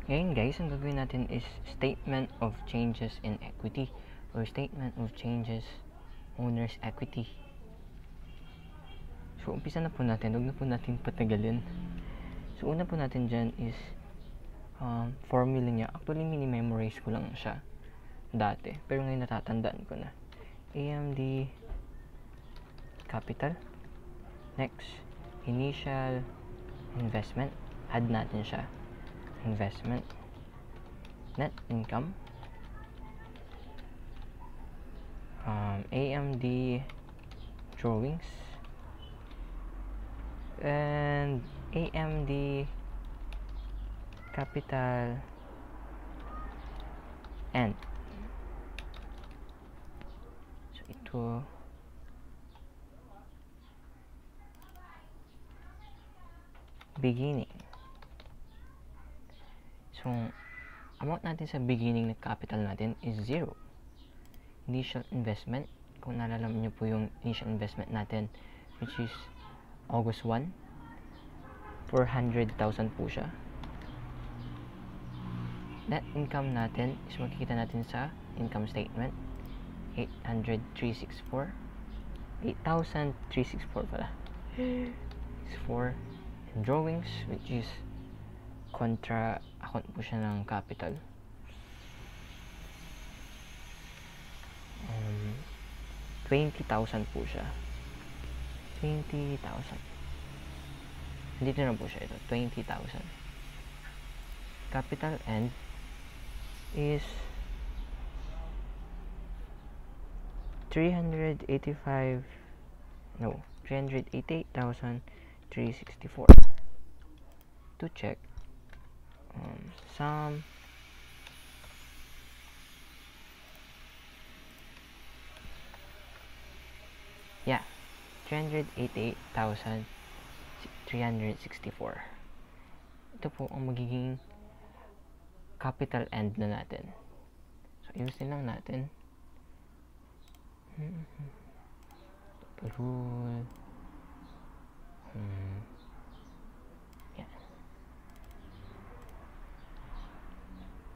Ngayon guys, ang gagawin natin is statement of changes in equity or statement of changes owner's equity. So, umpisa na po natin. Huwag na po natin patagalin. So, una po natin dyan is formula niya. Actually, mini-memorize ko lang siya dati. Pero ngayon natatandaan ko na. AMD capital. Next, initial investment. Add natin siya. Investment. Net income. AMD drawings. And AMD capital and so ito beginning. So amount natin sa beginning na capital natin is 0. Initial investment, kung naalala niyo po yung initial investment natin, which is August 1, 400,000 po siya. Net income natin is makikita natin sa income statement, 8,364 pala. 64. And drawings, which is contra account po siya ng capital. 20,000 po siya. 20,000. Dito na po siya ito. 20,000. Capital end is 388,364. To check sum yeah, 388,364. Ito po ang magiging capital end na natin. So, ayusin lang natin. Rule.